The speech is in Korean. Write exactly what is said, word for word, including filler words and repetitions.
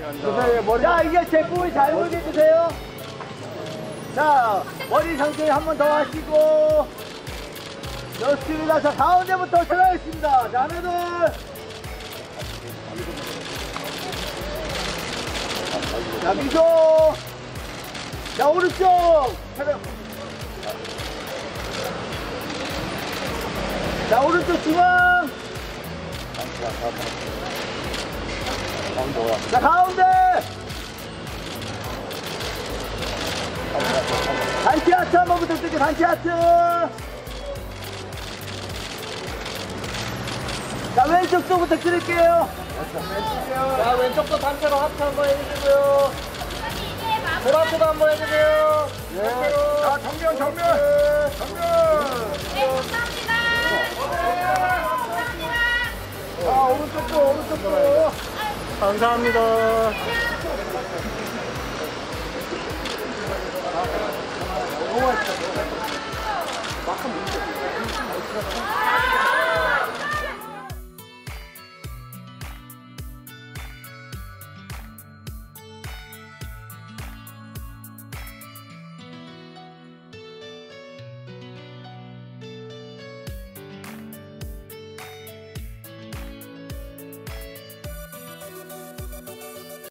자, 이제 제 꿈을 잘 보게 해주세요. 자, 머리 상태 한 번 더 하시고. 좋습니다. 자, 가운데부터 들어가겠습니다. 자, 하나, 둘. 자, 미소. 자, 오른쪽. 자, 오른쪽 중앙. 자, 가운데. 단체 하트 한번 부탁드릴게요. 단체 하트. 자, 왼쪽도 부탁드릴게요. 자, 왼쪽도 단체로 하트 한번 해주시고요. 보라트도 한번 해주세요. 네. 자, 정면, 정면. 정면. 네, 감사합니다. 감사합니다. 자, 오른쪽도, 오른쪽도. 감사합니다. 너무 맛있다.